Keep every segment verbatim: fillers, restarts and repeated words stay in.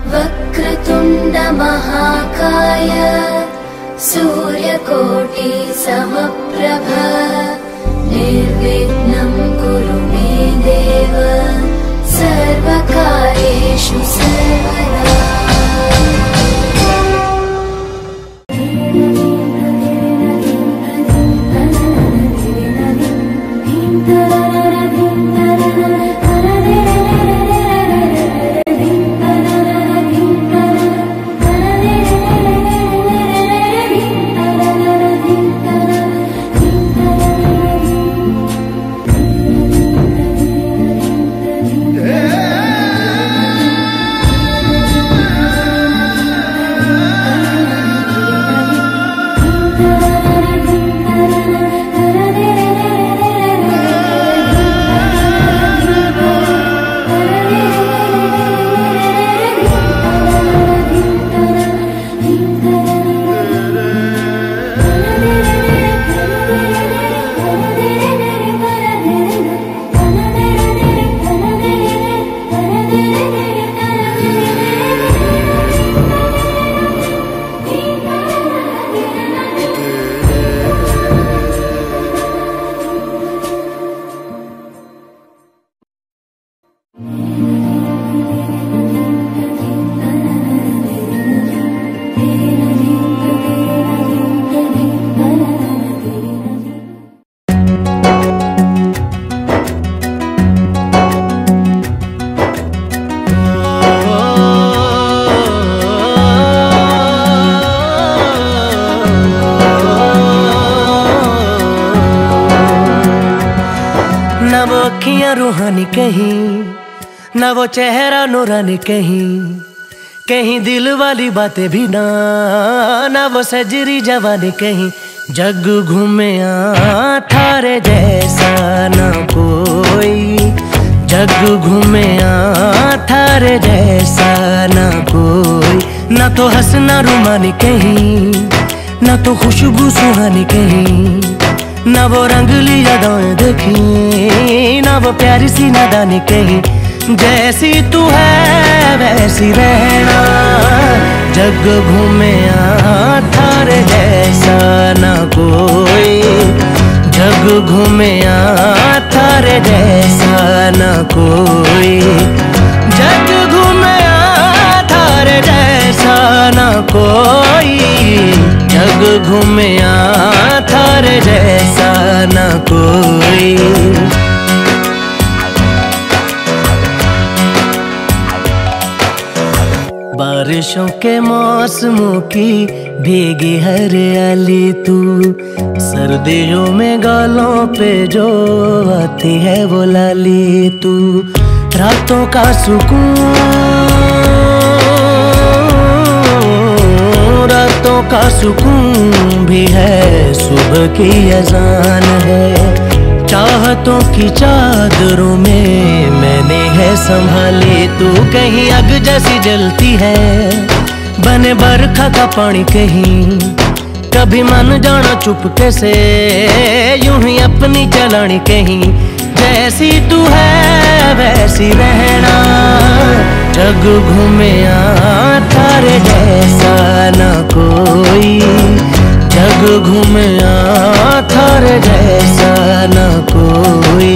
वक्रतुण्ड महाकाय सूर्यकोटि समप्रभ निर्विघ्नं कुरु मे देव सर्वकार्येषु सर्वदा। रूहानी कहीं ना वो चेहरा नूरानी कहीं कहीं दिल वाली बातें भी ना ना वो सजरी जवानी कहीं जग घूमे थारे जैसा ना कोई जग घूमे थारे जैसा ना कोई ना तो हंसना रुमानी कहीं ना तो खुशबू सुहानी कहीं ना वो रंगली यादें देखी ना वो प्यारी सी नादानी कहीं जैसी तू है वैसी रहना जग घूमे थारे जैसा ना कोई जग घूमे थारे जैसा ना कोई जग घूमे थारे जैसा ना कोई जग घूमे थारे जैसा ना कोई। बारिशों के मौसमों की भीगी हरियाली तू सर्दियों में गालों पे जो आती है वो लाली तू रातों का सुकून रातों का सुकून भी है सुबह की अजान है चाहतों की चादरों में मैंने है संभाली तू कहीं आग जैसी जलती है बने बरखा का पानी कहीं कभी मन जाना चुपके से यूं ही अपनी चलानी कहीं जैसी तू है वैसी रहना जग घूमे थारे जैसा ना कोई जग घूमे थारे जैसा ना कोई।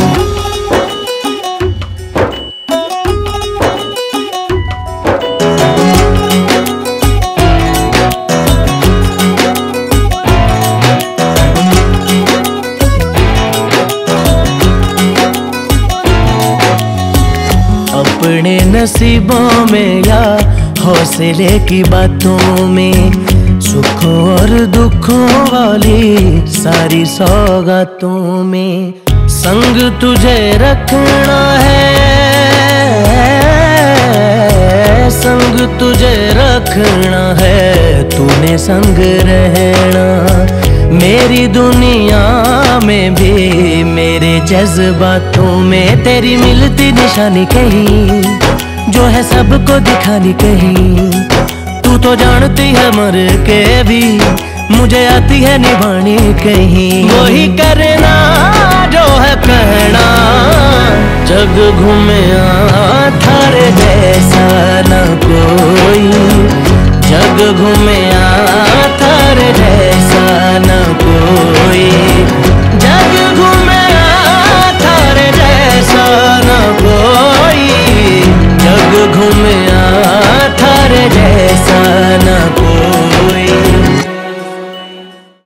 अपने नसीबों में या हौसले की बातों में सुखों और दुखों वाली सारी सौगातों में संग तुझे रखना है संग तुझे रखना है तूने संग रहना मेरी दुनिया में भी मेरे जज्बातों में तेरी मिलती निशानी कहीं जो है सबको दिखानी कहीं तू तो जानती है मर के भी मुझे आती है निभानी कहीं वही करना जो है कहना जग घूमे थारे जैसा न कोई घूमे